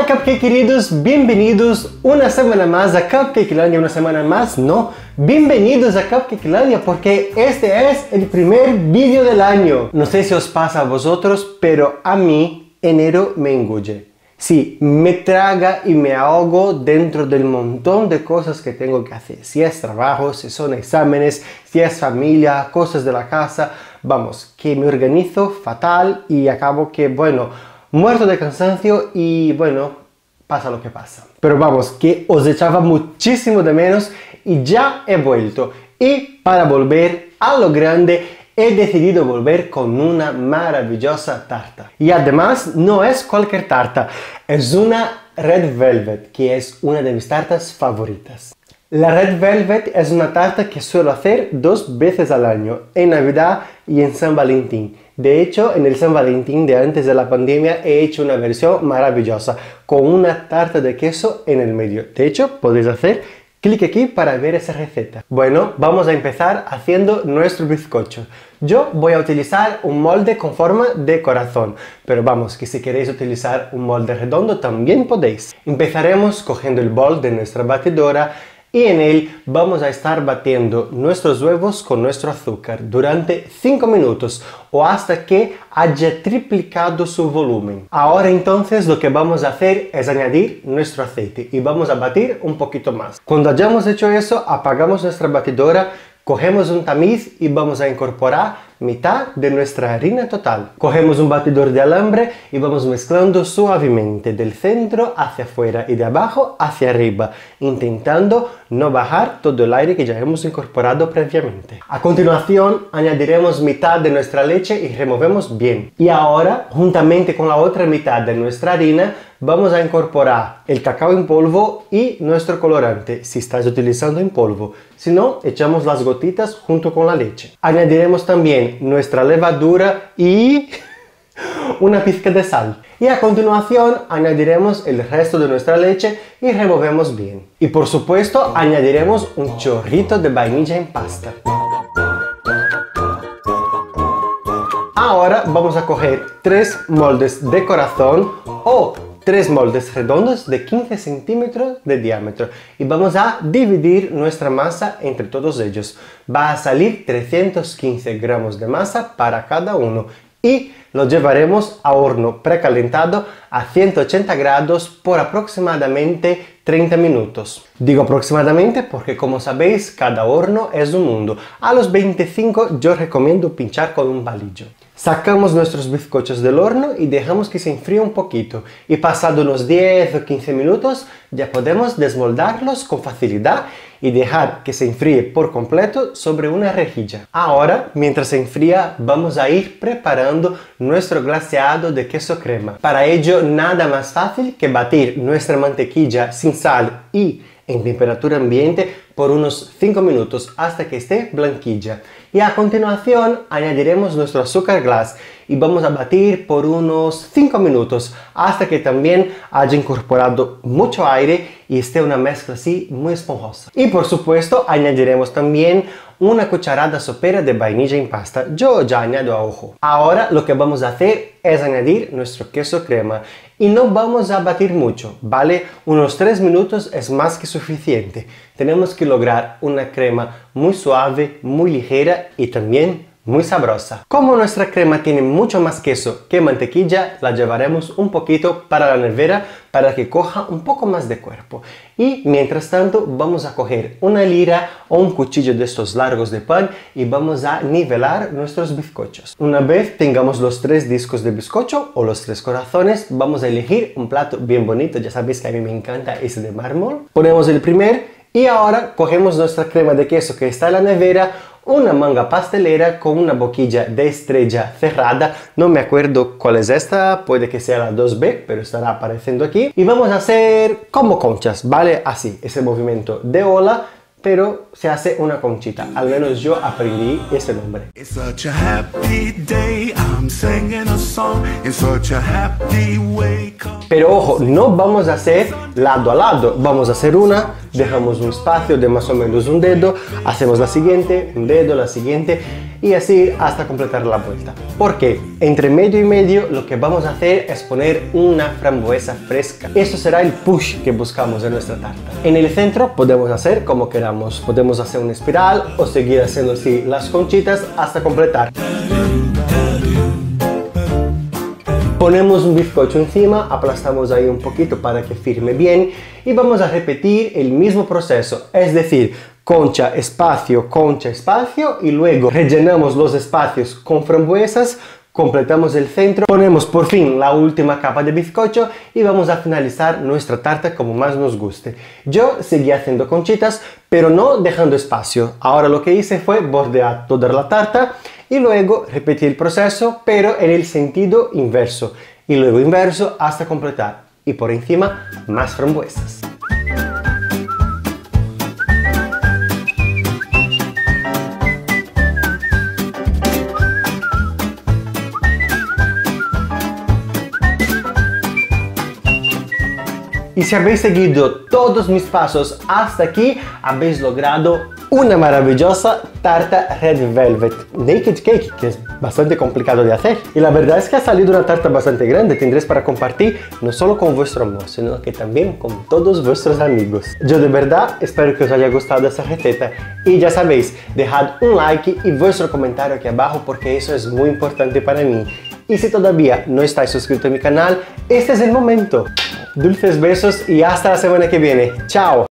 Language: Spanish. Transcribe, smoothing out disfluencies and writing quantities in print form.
Hola Cupcake queridos, bienvenidos una semana más a Cupcakelandia, una semana más, no, bienvenidos a Cupcakelandia porque este es el primer vídeo del año. No sé si os pasa a vosotros, pero a mí enero me engulle. Sí, me traga y me ahogo dentro del montón de cosas que tengo que hacer. Si es trabajo, si son exámenes, si es familia, cosas de la casa. Vamos, que me organizo fatal y acabo que, bueno, muerto de cansancio y, bueno, pasa lo que pasa. Pero vamos, que os echaba muchísimo de menos y ya he vuelto. Y para volver a lo grande, he decidido volver con una maravillosa tarta. Y además no es cualquier tarta, es una Red Velvet, que es una de mis tartas favoritas. La Red Velvet es una tarta que suelo hacer 2 veces al año, en Navidad y en San Valentín. De hecho, en el San Valentín de antes de la pandemia he hecho una versión maravillosa, con una tarta de queso en el medio. De hecho, podéis hacer clic aquí para ver esa receta. Bueno, vamos a empezar haciendo nuestro bizcocho. Yo voy a utilizar un molde con forma de corazón, pero vamos, que si queréis utilizar un molde redondo también podéis. Empezaremos cogiendo el bol de nuestra batidora y en él vamos a estar batiendo nuestros huevos con nuestro azúcar durante 5 minutos o hasta que haya triplicado su volumen. Ahora entonces lo que vamos a hacer es añadir nuestro aceite y vamos a batir un poquito más. Cuando hayamos hecho eso, apagamos nuestra batidora, cogemos un tamiz y vamos a incorporar mitad de nuestra harina total. Cogemos un batidor de alambre y vamos mezclando suavemente del centro hacia afuera y de abajo hacia arriba, intentando no bajar todo el aire que ya hemos incorporado previamente. A continuación añadiremos mitad de nuestra leche y removemos bien. Y ahora, juntamente con la otra mitad de nuestra harina, vamos a incorporar el cacao en polvo y nuestro colorante, si estáis utilizando en polvo. Si no, echamos las gotitas junto con la leche. Añadiremos también nuestra levadura y una pizca de sal. Y a continuación añadiremos el resto de nuestra leche y removemos bien. Y por supuesto añadiremos un chorrito de vainilla en pasta. Ahora vamos a coger 3 moldes de corazón o 3 moldes redondos de 15 centímetros de diámetro y vamos a dividir nuestra masa entre todos ellos. Va a salir 315 gramos de masa para cada uno y lo llevaremos a horno precalentado a 180 grados por aproximadamente 30 minutos. Digo aproximadamente porque, como sabéis, cada horno es un mundo. A los 25 yo recomiendo pinchar con un palillo. Sacamos nuestros bizcochos del horno y dejamos que se enfríe un poquito. Y pasado unos 10 o 15 minutos ya podemos desmoldarlos con facilidad y dejar que se enfríe por completo sobre una rejilla. Ahora, mientras se enfría, vamos a ir preparando nuestro glaseado de queso crema. Para ello, nada más fácil que batir nuestra mantequilla sin sal y en temperatura ambiente por unos 5 minutos hasta que esté blanquilla. Y a continuación añadiremos nuestro azúcar glass y vamos a batir por unos 5 minutos hasta que también haya incorporado mucho aire y esté una mezcla así muy esponjosa. Y por supuesto añadiremos también una cucharada sopera de vainilla en pasta. Yo ya añado a ojo. Ahora lo que vamos a hacer es añadir nuestro queso crema y no vamos a batir mucho, ¿vale? Unos 3 minutos es más que suficiente. Tenemos que lograr una crema muy suave, muy ligera y también muy sabrosa. Como nuestra crema tiene mucho más queso que mantequilla, la llevaremos un poquito para la nevera para que coja un poco más de cuerpo. Y mientras tanto vamos a coger una lira o un cuchillo de estos largos de pan y vamos a nivelar nuestros bizcochos. Una vez tengamos los 3 discos de bizcocho o los 3 corazones, vamos a elegir un plato bien bonito. Ya sabéis que a mí me encanta ese de mármol. Ponemos el primer y ahora cogemos nuestra crema de queso que está en la nevera, una manga pastelera con una boquilla de estrella cerrada, no me acuerdo cuál es esta, puede que sea la 2B, pero estará apareciendo aquí. Y vamos a hacer como conchas, ¿vale? Así, ese movimiento de ola, pero se hace una conchita. Al menos yo aprendí ese nombre. Pero ojo, no vamos a hacer lado a lado, vamos a hacer una dejamos un espacio de más o menos un dedo, hacemos la siguiente, un dedo, la siguiente y así hasta completar la vuelta. Porque entre medio y medio lo que vamos a hacer es poner una frambuesa fresca. Eso será el push que buscamos en nuestra tarta. En el centro podemos hacer como queramos, podemos hacer una espiral o seguir haciendo así las conchitas hasta completar. Ponemos un bizcocho encima, aplastamos ahí un poquito para que firme bien y vamos a repetir el mismo proceso, es decir, concha, espacio y luego rellenamos los espacios con frambuesas, completamos el centro, ponemos por fin la última capa de bizcocho y vamos a finalizar nuestra tarta como más nos guste. Yo seguí haciendo conchitas, pero no dejando espacio. Ahora lo que hice fue bordear toda la tarta y luego repetir el proceso, pero en el sentido inverso. Y luego inverso hasta completar. Y por encima, más frambuesas. Y si habéis seguido todos mis pasos hasta aquí, habéis logrado una maravillosa tarta Red Velvet Naked Cake, que es bastante complicado de hacer. Y la verdad es que ha salido una tarta bastante grande, tendréis para compartir no solo con vuestro amor, sino que también con todos vuestros amigos. Yo de verdad espero que os haya gustado esta receta y ya sabéis, dejad un like y vuestro comentario aquí abajo porque eso es muy importante para mí. Y si todavía no estáis suscritos a mi canal, este es el momento. Dulces besos y hasta la semana que viene. ¡Chao!